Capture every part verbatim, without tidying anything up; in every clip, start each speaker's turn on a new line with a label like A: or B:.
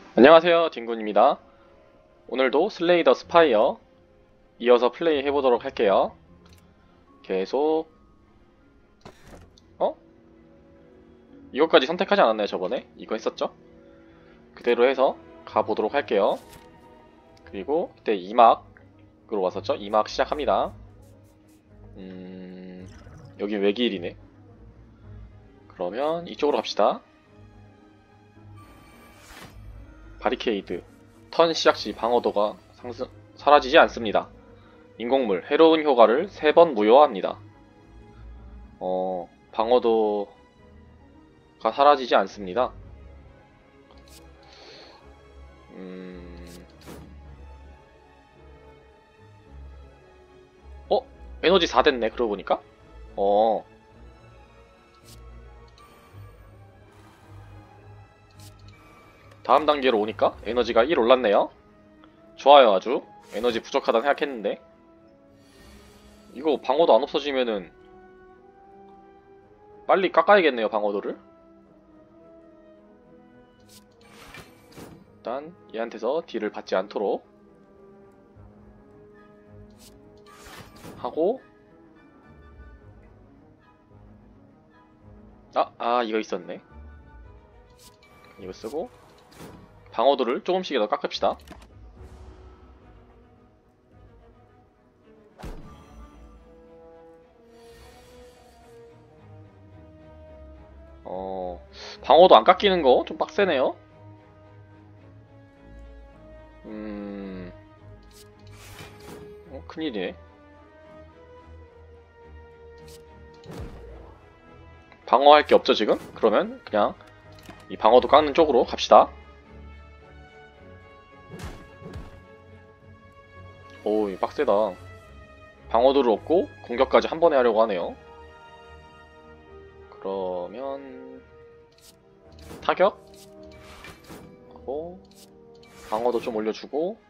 A: 안녕하세요, 딩군입니다. 오늘도 슬레이 더 스파이어 이어서 플레이 해보도록 할게요. 계속 어? 이것까지 선택하지 않았나요, 저번에? 이거 했었죠? 그대로 해서 가보도록 할게요. 그리고 그때 이 막으로 왔었죠? 이 막 시작합니다. 음... 여기 외길이네. 그러면 이쪽으로 갑시다. 바리케이드 턴 시작 시 방어도가 상승, 사라지지 않습니다. 인공물 해로운 효과를 세 번 무효화합니다. 어... 방어도가 사라지지 않습니다. 음... 어? 에너지 사 됐네, 그러고 보니까? 어... 다음 단계로 오니까 에너지가 일 올랐네요. 좋아요, 아주. 에너지 부족하다 생각했는데. 이거 방어도 안 없어지면은 빨리 깎아야겠네요, 방어도를. 일단 얘한테서 딜을 받지 않도록 하고, 아, 아 이거 있었네. 이거 쓰고 방어도를 조금씩이라도 깎읍시다. 어... 방어도 안 깎이는 거 좀 빡세네요. 음... 어, 큰일이네. 방어할 게 없죠 지금? 그러면 그냥 이 방어도 깎는 쪽으로 갑시다. 오, 이 빡세다. 방어도를 얻고 공격까지 한 번에 하려고 하네요. 그러면 타격 하고 방어도 좀 올려주고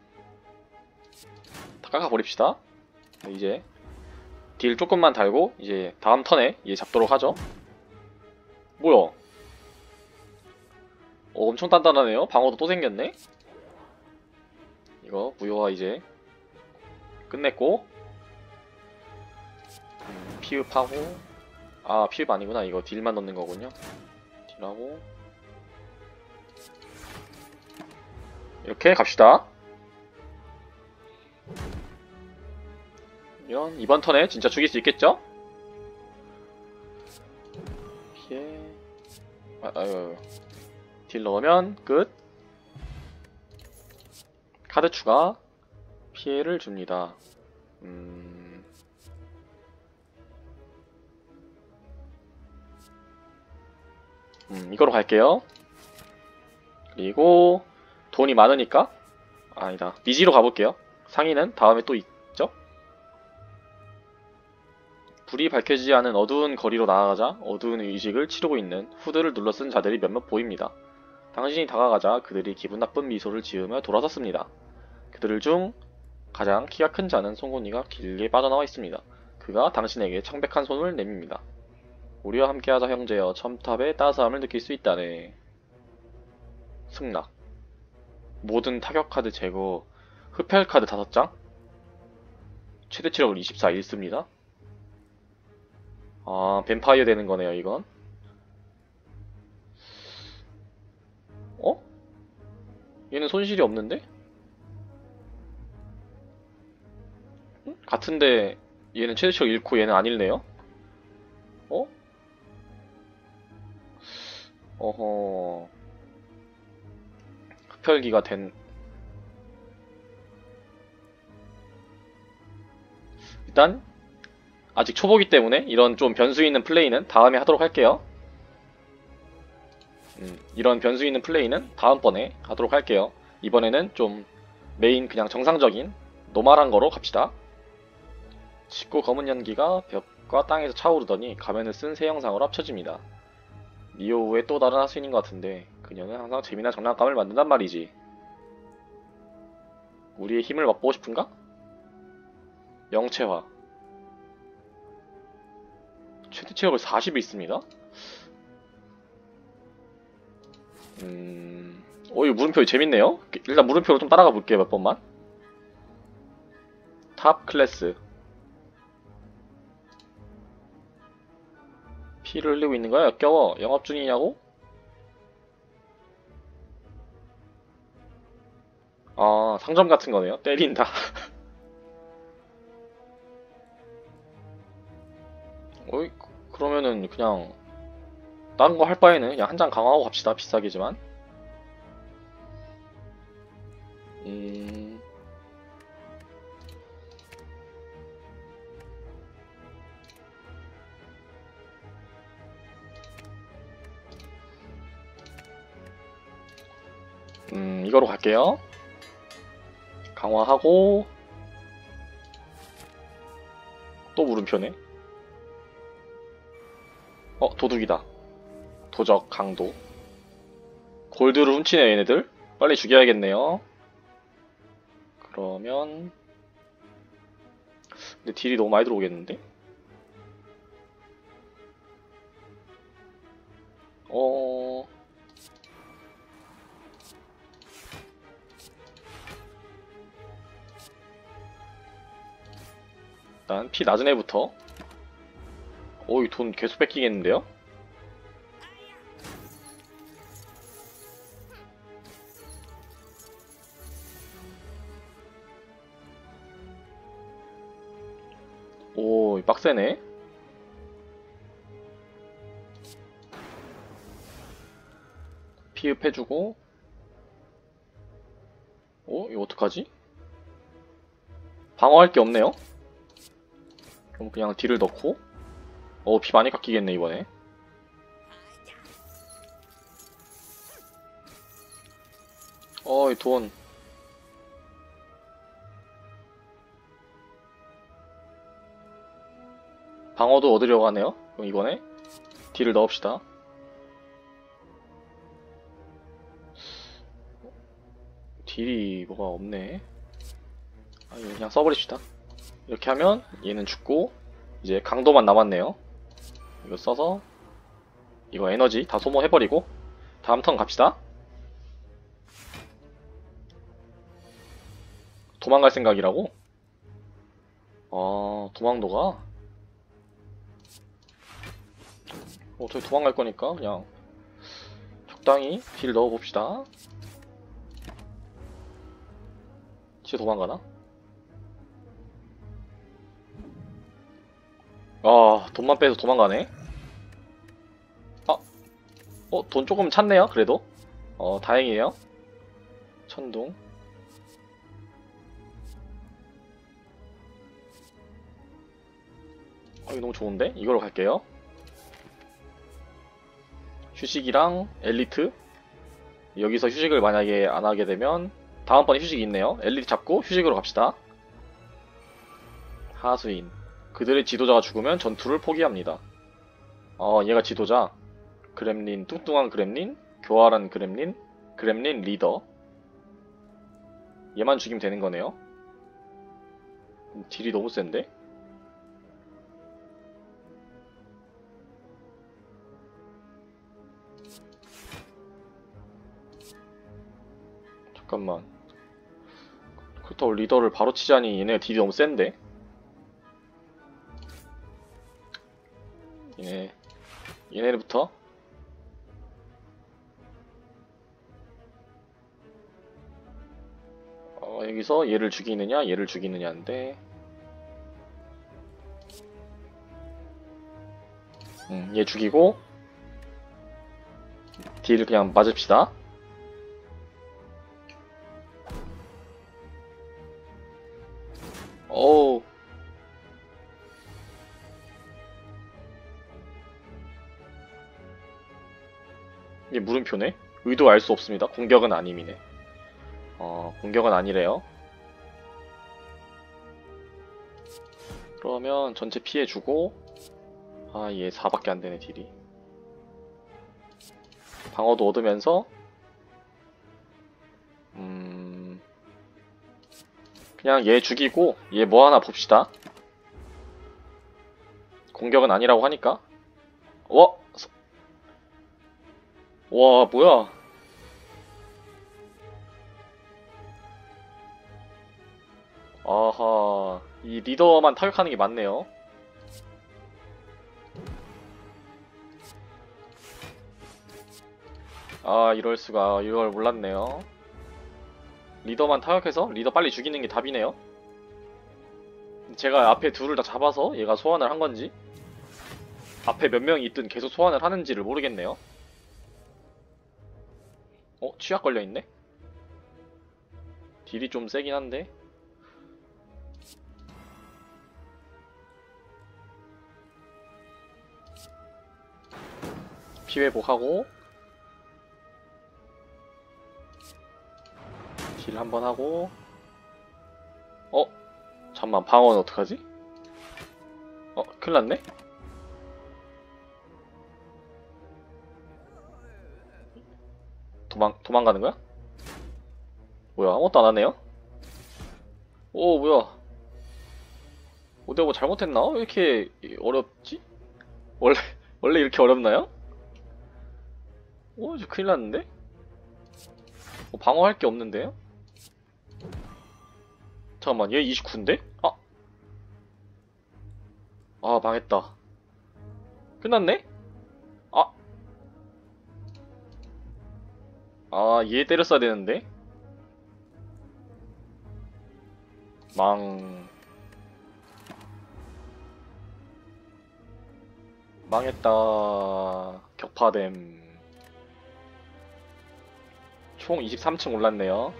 A: 다 깎아버립시다. 이제 딜 조금만 달고 이제 다음 턴에 얘 잡도록 하죠. 뭐야? 어, 엄청 단단하네요. 방어도 또 생겼네. 이거 무효화 이제 끝냈고, 음, 피읍하고, 아 피읍 아니구나. 이거 딜만 넣는 거군요. 딜하고 이렇게 갑시다. 이런 이번 턴에 진짜 죽일 수 있겠죠? 피해. 아, 아유. 딜 넣으면 끝. 카드 추가. 피해를 줍니다. 음... 음, 이거로 갈게요. 그리고 돈이 많으니까 아니다. 미지로 가볼게요. 상위는 다음에 또 있죠? 불이 밝혀지지 않은 어두운 거리로 나아가자 어두운 의식을 치르고 있는 후드를 눌러쓴 자들이 몇몇 보입니다. 당신이 다가가자 그들이 기분 나쁜 미소를 지으며 돌아섰습니다. 그들 중 가장 키가 큰 자는 송곳니가 길게 빠져나와 있습니다. 그가 당신에게 청백한 손을 내밉니다. 우리와 함께하자 형제여. 첨탑의 따스함을 느낄 수 있다네. 승낙. 모든 타격 카드 제거. 흡혈 카드 다섯 장. 최대 체력을 이십사 잃습니다. 아, 뱀파이어 되는 거네요, 이건. 어? 얘는 손실이 없는데? 응? 같은데 얘는 최대 체력 잃고 얘는 안 잃네요? 어? 어허... 흡혈기가 된... 일단 아직 초보기 때문에 이런 좀 변수 있는 플레이는 다음에 하도록 할게요. 음, 이런 변수 있는 플레이는 다음번에 하도록 할게요. 이번에는 좀 메인 그냥 정상적인 노멀한 거로 갑시다. 짙고 검은 연기가 벽과 땅에서 차오르더니 가면을 쓴 새 영상으로 합쳐집니다. 니오우의 또 다른 하수인인 것 같은데 그녀는 항상 재미난 장난감을 만든단 말이지. 우리의 힘을 맛보고 싶은가? 영체화. 최대 체력을 사십이 있습니다. 음... 어, 이 물음표 재밌네요. 일단 물음표로 좀 따라가 볼게요, 몇 번만. 탑 클래스. 피를 흘리고 있는 거야? 역겨워. 영업 중이냐고? 아, 상점 같은 거네요. 때린다. 어이, 그러면은 그냥 다른 거 할 바에는 그냥 한 장 강화하고 갑시다. 비싸게지만. 음... 음, 이거로 갈게요. 강화하고 또 물음표네. 어, 도둑이다. 도적 강도. 골드를 훔치네 얘네들. 빨리 죽여야겠네요. 그러면 근데 딜이 너무 많이 들어오겠는데? 어... 일단 피 낮은 애부터. 오이, 돈 계속 뺏기겠는데요? 오, 빡세네. 피흡해주고. 어? 이거 어떡하지? 방어할 게 없네요? 그럼 그냥 딜을 넣고. 어, 피 많이 깎이겠네 이번에. 어이, 돈. 방어도 얻으려고 하네요. 그럼 이번에 딜을 넣읍시다. 딜이 뭐가 없네. 아, 이거 그냥 써버립시다. 이렇게 하면 얘는 죽고 이제 강도만 남았네요. 이거 써서 이거 에너지 다 소모해버리고 다음 턴 갑시다. 도망갈 생각이라고? 아, 도망도가? 어차피 도망갈 거니까 그냥 적당히 딜 넣어봅시다. 진짜 도망가나? 아, 돈만 빼서 도망가네. 아, 어, 돈 조금 찼네요 그래도. 어, 다행이에요. 천둥. 어, 이거 너무 좋은데? 이걸로 갈게요. 휴식이랑 엘리트. 여기서 휴식을 만약에 안 하게 되면 다음번에 휴식이 있네요. 엘리트 잡고 휴식으로 갑시다. 하수인. 그들의 지도자가 죽으면 전투를 포기합니다. 어, 얘가 지도자. 그렘린, 뚱뚱한 그렘린, 교활한 그렘린, 그렘린 리더. 얘만 죽이면 되는 거네요. 딜이 너무 센데? 잠깐만. 그렇다고 리더를 바로 치자니 얘네가 딜이 너무 센데? 얘네, 얘네부터? 어, 여기서 얘를 죽이느냐, 얘를 죽이느냐인데. 음, 얘 죽이고, 딜을 그냥 맞읍시다. 어우. 이게 물음표네? 의도 알 수 없습니다. 공격은 아님이네. 어, 공격은 아니래요. 그러면 전체 피해주고, 아, 얘 사밖에 안 되네, 딜이. 방어도 얻으면서, 음, 그냥 얘 죽이고, 얘 뭐 하나 봅시다. 공격은 아니라고 하니까. 와, 와, 뭐야. 아하, 이 리더만 타격하는 게 맞네요. 아, 이럴수가. 이걸 몰랐네요. 리더만 타격해서 리더 빨리 죽이는 게 답이네요. 제가 앞에 둘을 다 잡아서 얘가 소환을 한 건지, 앞에 몇 명이 있든 계속 소환을 하는지를 모르겠네요. 어? 취약 걸려있네? 딜이 좀 세긴 한데. 피회복하고 딜 한번 하고. 어? 잠만, 방어는 어떡하지? 어? 큰일났네? 도망, 도망가는 거야? 뭐야, 아무것도 안 하네요? 오, 뭐야. 어, 내가 뭐 잘못했나? 왜 이렇게 어렵지? 원래, 원래 이렇게 어렵나요? 오, 이제 큰일 났는데? 뭐 방어할 게 없는데요? 잠깐만, 얘 이십구인데? 아! 아, 망했다. 끝났네? 아! 아, 얘 때렸어야 되는데? 망... 망했다. 격파됨. 총 이십삼 층 올랐네요.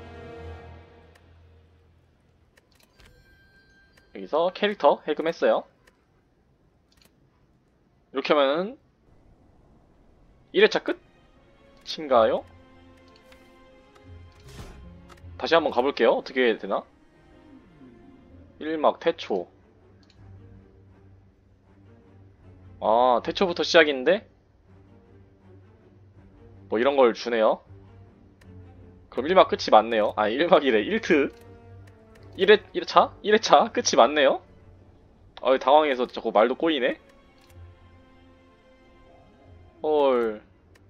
A: 여기서 캐릭터 해금했어요. 이렇게 하면은 일 회차 끝인가요? 다시 한번 가볼게요. 어떻게 해야 되나? 일 막 태초. 아, 태초부터 시작인데? 뭐 이런 걸 주네요. 그럼 일 막 끝이 맞네요. 아, 일 막이래. 일 트. 일 회, 일 회차? 일 회차? 끝이 맞네요? 아, 당황해서 자꾸 말도 꼬이네? 헐.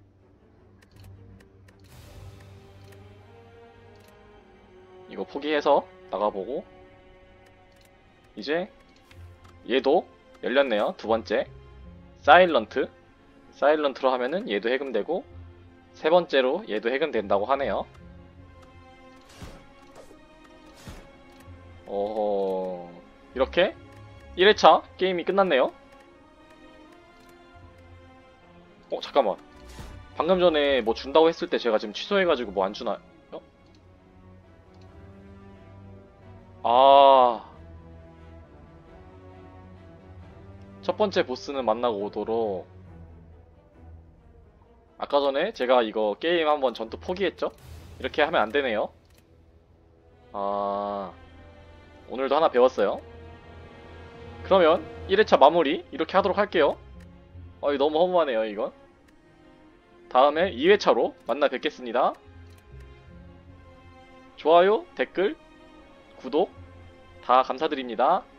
A: 이거 포기해서 나가보고. 이제 얘도 열렸네요. 두 번째. 사일런트. 사일런트로 하면은 얘도 해금되고, 세 번째로 얘도 해금된다고 하네요. 어허. 이렇게 일 회차 게임이 끝났네요. 어, 잠깐만. 방금 전에 뭐 준다고 했을 때 제가 지금 취소해가지고 뭐 안 주나요? 아. 첫 번째 보스는 만나고 오도록. 아까 전에 제가 이거 게임 한번 전투 포기했죠? 이렇게 하면 안 되네요. 아. 오늘도 하나 배웠어요. 그러면 일 회차 마무리 이렇게 하도록 할게요. 어, 이거 너무 허무하네요, 이건. 다음에 이 회차로 만나 뵙겠습니다. 좋아요, 댓글, 구독 다 감사드립니다.